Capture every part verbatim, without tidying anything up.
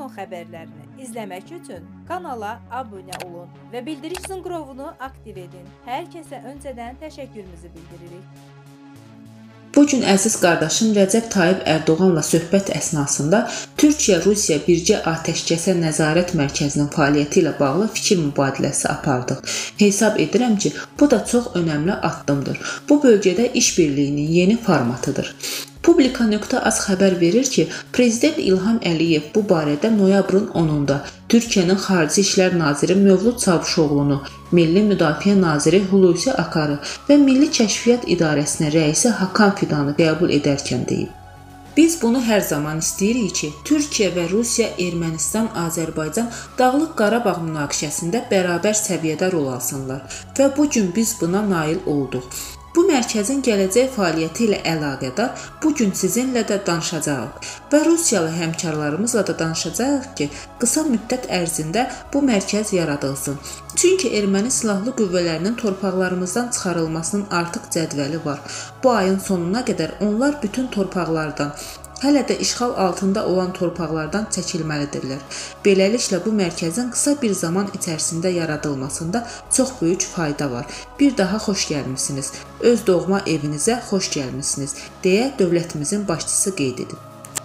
son xəbərlərini izləmək üçün kanala abunə olun və bildiriş zınqrovunu aktiv edin. Hər kəsə öncədən təşəkkürümüzü bildiririk. Bugün əziz qardaşım Rəcəb Tayyib Ərdoğanla söhbət əsnasında Türkiyə-Rusiya birgə atəşkəsə nəzarət mərkəzinin fəaliyyəti ilə bağlı fikir mübadiləsi apardıq. Hesab edirəm ki, bu da çox önəmli addımdır. Bu bölgədə işbirliyinin yeni formatıdır. Publika nöqtə az xəbər verir ki, Prezident İlham Əliyev bu barədə noyabrın onunda Türkiyənin Xarici İşlər Naziri Mövlud Çavuşoğlunu, Milli Müdafiə Naziri Hulusi Akarı və Milli Kəşfiyyat İdarəsinin rəisi Hakan Fidanı qəbul edərkən deyib. Biz bunu hər zaman istəyirik ki, Türkiyə və Rusiya, Ermənistan, Azərbaycan Dağlıq Qarabağ münaqişəsində bərabər səviyyədə rol alsınlar və bu gün biz buna nail olduq. Bu mərkəzin gələcək fəaliyyəti ilə əlaqədar bugün sizinlə də danışacağıq və Rusiyalı həmkarlarımızla da danışacağıq ki, qısa müddət ərzində bu mərkəz yaradılsın. Çünki erməni silahlı qüvvələrinin torpaqlarımızdan çıxarılmasının artıq cədvəli var. Bu ayın sonuna qədər onlar bütün torpaqlardan, hələ də işğal altında olan torpaqlardan çəkilməlidirlər. Beləliklə, bu mərkəzin qısa bir zaman içərisində yaradılmasında çox böyük fayda var. Bir daha xoş gəlmisiniz, öz doğma evinizə xoş gəlmisiniz, deyə dövlətimizin başçısı qeyd edib.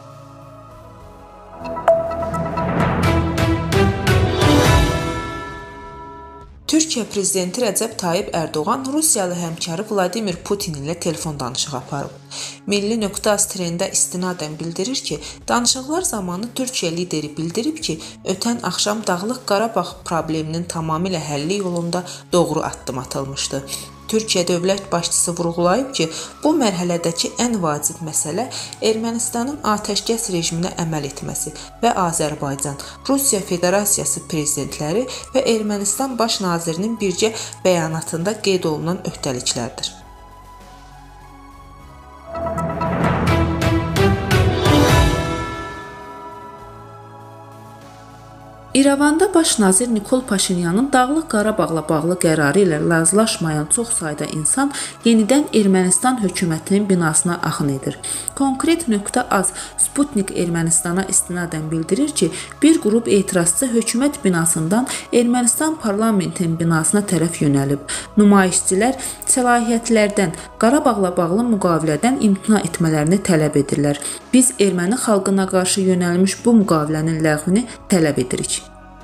Türkiyə prezidenti Rəcəb Tayyib Ərdoğan Rusiyalı həmkarı Vladimir Putin ilə telefon danışığı aparıb. Milli nöqtə az trendə istinadən bildirir ki, danışıqlar zamanı Türkiyə lideri bildirib ki, ötən axşam Dağlıq Qarabağ probleminin tamamilə həlli yolunda doğru addım atılmışdı. Türkiyə dövlət başçısı vurğulayıb ki, bu mərhələdəki ən vacib məsələ Ermənistanın atəşkəs rejiminə əməl etməsi və Azərbaycan, Rusiya Federasiyası prezidentləri və Ermənistan baş nazirinin birgə bəyanatında qeyd olunan öhdəliklərdir. İrəvanda baş nazir Nikol Paşinyanın Dağlıq Qarabağla bağlı qərarı ilə razılaşmayan çox sayda insan yenidən Ermənistan hökumətinin binasına axın edir. Konkret nöqtə az Sputnik Ermənistana istinadən bildirir ki, bir qrup etirazçı hökumət binasından Ermənistan parlamentinin binasına tərəf yönəlib. Nümayişçilər səlahiyyətlərdən, Qarabağla bağlı müqavilədən imtina etmələrini tələb edirlər. Biz erməni xalqına qarşı yönəlmiş bu müqavilənin ləğvini tələb edirik.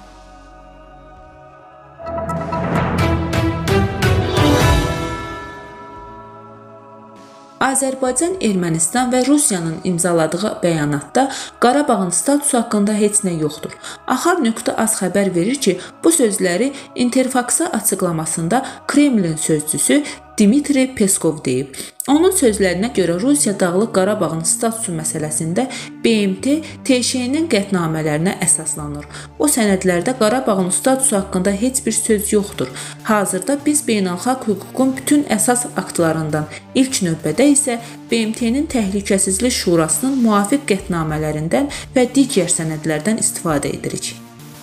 Azərbaycan, Ermənistan və Rusiyanın imzaladığı bəyanatda Qarabağın statusu haqqında heç nə yoxdur. Axar nöqtə az xəbər verir ki, bu sözləri Interfax-a açıqlamasında Kremlin sözçüsü Dmitri Peskov deyib. Onun sözlərinə görə Rusiya Dağlıq Qarabağın statusu məsələsində B M T T Ş E-nin qətnamələrinə əsaslanır. O sənədlərdə Qarabağın statusu haqqında heç bir söz yoxdur. Hazırda biz beynəlxalq hüququn bütün əsas aktlarından, ilk növbədə isə B M T-nin Təhlükəsizlik Şurasının müvafiq qətnamələrindən və digər sənədlərdən istifadə edirik.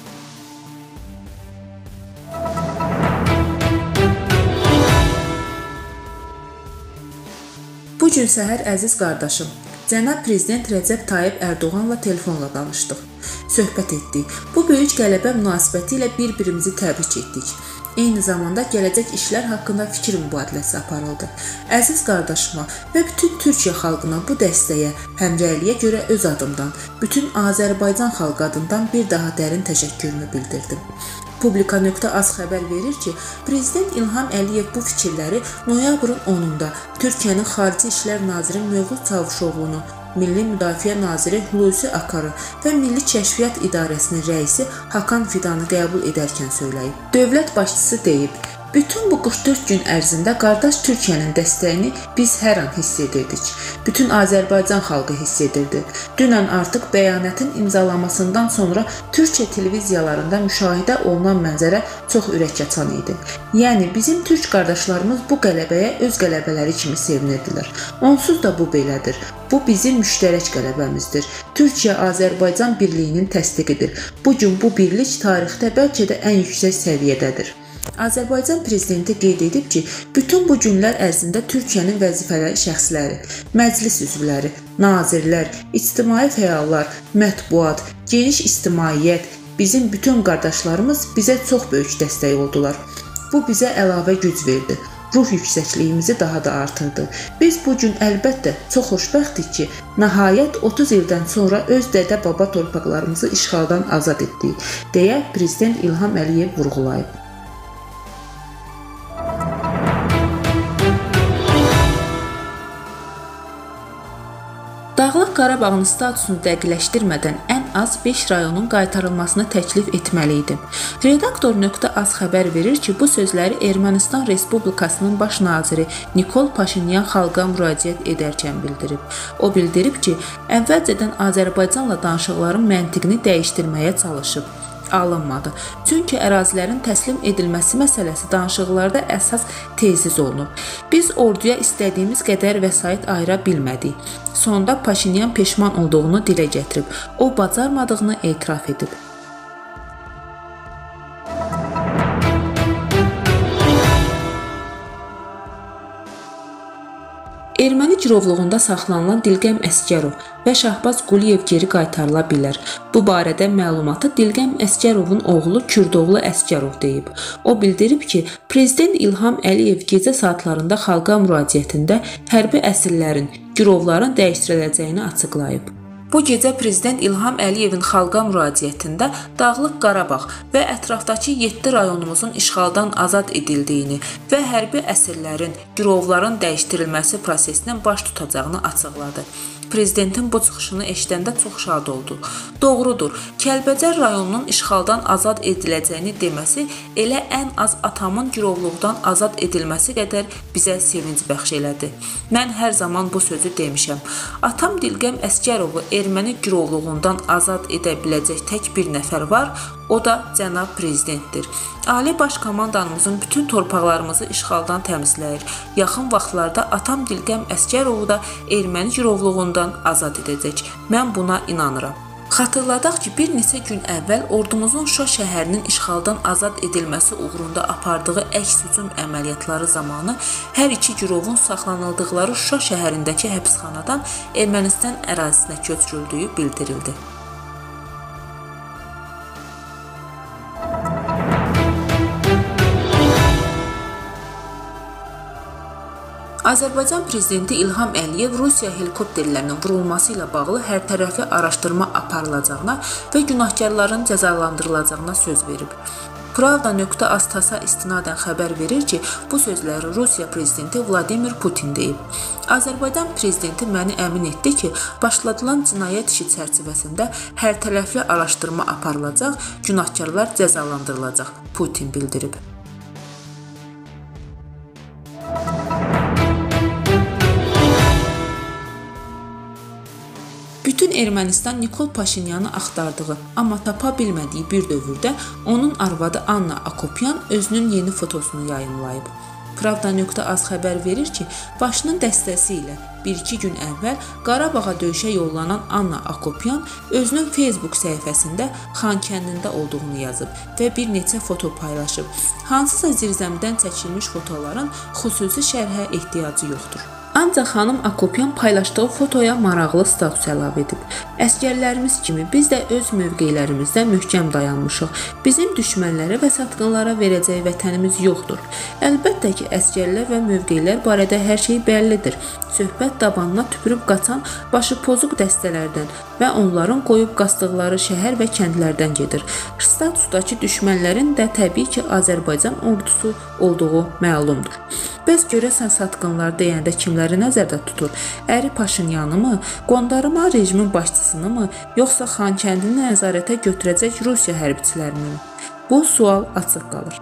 Bugün səhər əziz qardaşım, Cənab Prezident Rəcəb Tayyib Ərdoğanla telefonla danışdıq, söhbət etdik. Bu böyük qələbə münasibəti ilə bir-birimizi təbrik etdik. Eyni zamanda gələcək işlər haqqında fikir mübadiləsi aparıldı. Əziz qardaşıma və bütün Türkiyə xalqına bu dəstəyə, həmrəyliyə görə öz adımdan, bütün Azərbaycan xalqı adından bir daha dərin təşəkkürümü bildirdim. Publika nöqtə az xəbər verir ki, Prezident İlham Əliyev bu fikirləri noyabrın onunda Türkiyənin Xarici İşlər Naziri Mövlud Çavuşoğlunu, Milli Müdafiə Naziri Hulusi Akarı və Milli Kəşfiyyat İdarəsinin rəisi Hakan Fidanı qəbul edərkən söyləyib. Dövlət başçısı deyib, bütün bu qırx dörd gün ərzində qardaş Türkiyənin dəstəyini biz hər an hiss edirdik. Bütün Azərbaycan xalqı hiss edirdi. Dünən artıq bəyanatın imzalanmasından sonra Türkiyə televiziyalarında müşahidə olunan mənzərə çox ürək açan idi. Yəni, bizim türk qardaşlarımız bu qələbəyə öz qələbələri kimi sevinirdilər. Onsuz da bu belədir. Bu bizim müştərək qələbəmizdir. Türkiyə-Azərbaycan birliyinin təsdiqidir. Bugün bu birlik tarixdə bəlkə də ən yüksək səviyyədədir. Azərbaycan prezidenti qeyd edib ki, bütün bu günlər ərzində Türkiyənin vəzifəli şəxsləri, məclis üzvləri, nazirlər, ictimai fəallar, mətbuat, geniş ictimaiyyət, bizim bütün qardaşlarımız bizə çox böyük dəstək oldular. Bu bizə əlavə güc verdi. Ruh yüksəkliyimizi daha da artırdı. Biz bu gün əlbəttə çox xoşbəxtik ki, nəhayət otuz ildən sonra öz dədə-baba torpaqlarımızı işğaldan azad etdik, deyə Prezident İlham Əliyev vurğulayıb. Dağlıq Qarabağın statusunu dəqiqləşdirmədən ən az beş rayonun qaytarılmasını təklif etməli idim. Redaktor.az xəbər verir ki, bu sözləri Ermənistan Respublikasının baş naziri Nikol Paşinyan xalqa müraciət edərkən bildirib. O bildirib ki, əvvəlcədən Azərbaycanla danışıqların məntiqini dəyişdirməyə çalışıb. Alınmadı. Çünki ərazilərin təslim edilməsi məsələsi danışıqlarda əsas tezis olunub. Biz orduya istədiyimiz qədər vəsait ayıra bilmədik. Sonda Paşinyan peşman olduğunu dilə gətirib. O bacarmadığını etiraf edib. Erməni girovluğunda saxlanılan Dilqəm Əsgərov və Şahbaz Quliyev geri qaytarıla bilər. Bu barədə məlumatı Dilqəm Əsgərovun oğlu Kürdoğlu Əsgərov deyib. O bildirib ki, Prezident İlham Əliyev gecə saatlarında xalqa müraciətində hərbi əsirlərin, girovların dəyişdiriləcəyini açıqlayıb. Bu gecə Prezident İlham Əliyevin xalqa müraciətində Dağlıq Qarabağ və ətrafdakı yeddi rayonumuzun işğaldan azad edildiyini və hərbi əsirlərin, girovların dəyişdirilməsi prosesinin baş tutacağını açıqladı. Prezidentin bu çıxışını eşidəndə çox şad oldu. Doğrudur, Kəlbəcər rayonunun işğaldan azad ediləcəyini deməsi elə ən az atamın girovluqdan azad edilməsi qədər bizə sevinc bəxş elədi. Mən hər zaman bu sözü demişəm. Atam Dilqəm Əsgərovu erməni girovluğundan azad edə biləcək tək bir nəfər var, o da cənab prezidentdir. Ali Baş Komandanımızın bütün torpaqlarımızı işğaldan təmizləyir. Yaxın vaxtlarda atam Dilqəm Əsgərovu da erməni girovluğundan azad edəcək. Mən buna inanıram. Xatırladaq ki, bir neçə gün əvvəl ordumuzun Şuşa şəhərinin işğaldan azad edilməsi uğrunda apardığı əks-hücum əməliyyatları zamanı hər iki girovun saxlanıldıqları Şuşa şəhərindəki həbsxanadan Ermənistan ərazisinə köçürüldüyü bildirildi. Azərbaycan prezidenti İlham Əliyev Rusiya helikopterlərinin vurulması ilə bağlı hərtərəfli araşdırma aparılacağına və günahkarların cəzalandırılacağına söz verib. Pravda.az TASS-a istinadən xəbər verir ki, bu sözləri Rusiya prezidenti Vladimir Putin deyib. Azərbaycan prezidenti məni əmin etdi ki, başladılan cinayət işi çərçivəsində hərtərəfli araşdırma aparılacaq, günahkarlar cəzalandırılacaq, Putin bildirib. Bütün Ermənistan Nikol Paşinyanı axtardığı, amma tapa bilmədiyi bir dövrdə onun arvadı Anna Akopyan özünün yeni fotosunu yayımlayıb. Pravda.az xəbər verir ki, başının dəstəsi ilə bir-iki gün əvvəl Qarabağa döyüşə yollanan Anna Akopyan özünün Facebook səhifəsində Xankəndində olduğunu yazıb və bir neçə foto paylaşıb. Hansısa zirzəmdən çəkilmiş fotoların xüsusi şərhə ehtiyacı yoxdur. Ancaq xanım Akopyan paylaşdığı fotoya maraqlı status əlavə edib. Əsgərlərimiz kimi biz də öz mövqelərimizdə möhkəm dayanmışıq. Bizim düşmənlərə və satqınlara verəcək vətənimiz yoxdur. Əlbəttə ki, əsgərlər və mövqelər barədə hər şey bəllidir. Söhbət dabanına tüpürüb qaçan başı pozuq dəstələrdən və onların qoyub qasdıqları şəhər və kəndlərdən gedir. Statusdakı düşmənlərin də təbii ki, Azərbaycan ordusu olduğu məlumdur. Bəs görəsən satqınlar deyəndə kimləri nəzərdə tutur? Əri Paşinyanı mı, qondarma rejimin başçısını mı, yoxsa Xankəndini nəzarətə götürəcək Rusiya hərbiçilərini mi? Bu sual açıq qalır.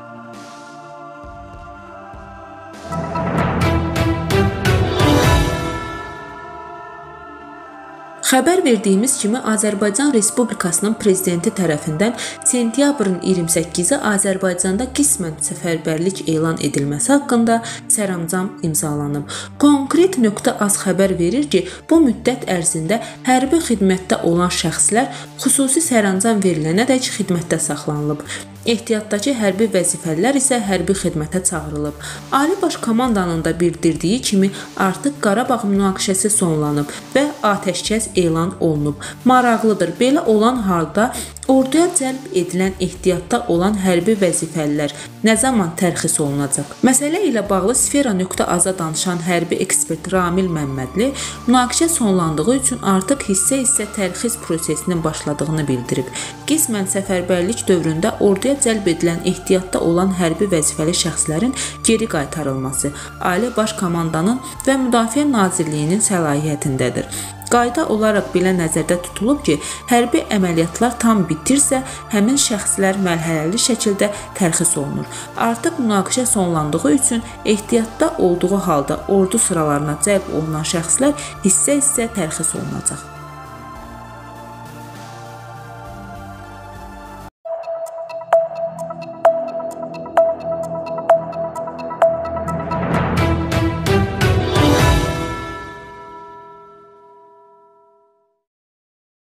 Xəbər verdiyimiz kimi Azərbaycan Respublikasının prezidenti tərəfindən sentyabrın iyirmi səkkizi Azərbaycanda qismən səfərbərlik elan edilməsi haqqında sərəncam imzalanıb. Konkret.az xəbər verir ki, bu müddət ərzində hərbi xidmətdə olan şəxslər xüsusi sərəncam verilənədək xidmətdə saxlanılıb. Ehtiyatdakı hərbi vəzifəlilər isə hərbi xidmətə çağırılıb. Ali Baş Komandanın da bildirdiyi kimi artıq Qarabağ münaqişəsi sonlanıb və atəşkəs elan olunub. Maraqlıdır, belə olan halda orduya cəlb edilən ehtiyatda olan hərbi vəzifəlilər nə zaman tərxis olunacaq? Məsələ ilə bağlı Sfera nöqtə az-a danışan hərbi ekspert Ramil Məmmədli münaqişə sonlandığı üçün artıq hissə-hissə tərxis prosesinin başladığını bildirib. Qismən səfərbərlik dövründə orduya cəlb edilən ehtiyatda olan hərbi vəzifəli şəxslərin geri qaytarılması Ali Baş Komandanın və Müdafiə Nazirliyinin səlahiyyətindədir. Qayda olaraq belə nəzərdə tutulub ki, hərbi əməliyyatlar tam bitirsə, həmin şəxslər mərhələli şəkildə tərxis olunur. Artıq münaqişə sonlandığı üçün ehtiyatda olduğu halda ordu sıralarına cəlb olunan şəxslər hissə-hissə tərxis olunacaq.